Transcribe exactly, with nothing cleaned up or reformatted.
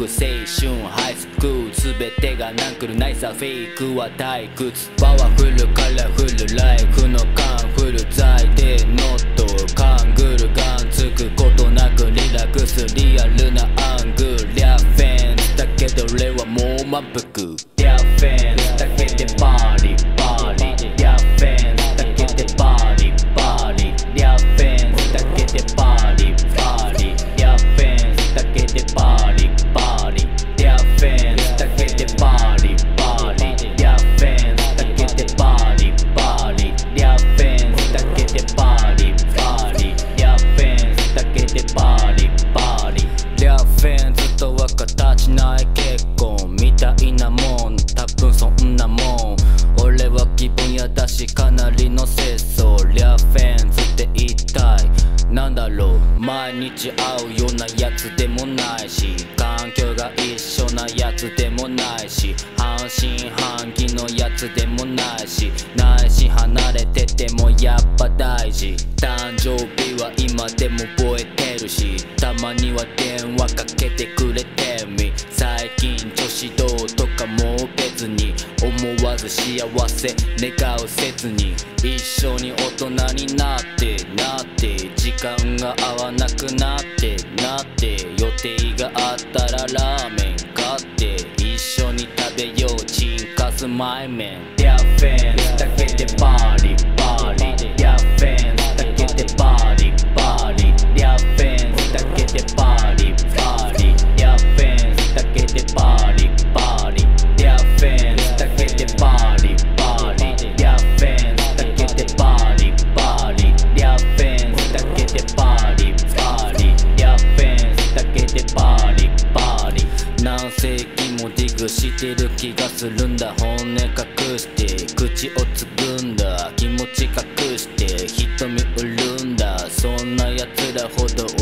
春ハイスクール全てがナンクルないさフェイクは退屈パワフルカラフルライフのカンフル剤でノットカングルガンつくことなくリラックスリアルなアングルリャフェンスだけど俺はもう満腹リャフェンスだけでパーリパーリリャフェンスだけでパーリパーリリャフェンスだけでパーリパーリリャフェンスだけでパーリパーリリャフェンスだけでパーリパーリリャフェンスだけでパーリパーリリャフェンスだけでパーリパーリリャフェンスだけでパーリパーリリャフェンスとは形ない結婚みたいなもん多分そんなもん俺は気分屋だしかなりの節操リャフェンスって一体なんだろう毎日会うようなやつでもないし環境が一緒なやつでもないし半信半疑のやつでもないしないし離れててもやっぱ大事誕生日は今でも覚えてるしたまには電話かけてくれてみ最近女子どうとかもう別に思わず幸せ願う切に一緒に大人になってなって時間が合わなくなってなって予定があったらラーメン買って一緒に食べようチンカスマイメンリャフェンスだけでパーリパーリリャフェンスだけでパーリパーリリャフェンスだけでパーリパーリリャフェンスだけでパーリパーリリャフェンスだけでパーリパーリリャフェンスだけでパーリパーリリャフェンスだけでパーリパーリリャフェンスだけでパーリパーリ何世紀もディグしてる気がするんだ本音隠して口をつぐんだ気持ち隠して瞳潤んだそんな奴らほど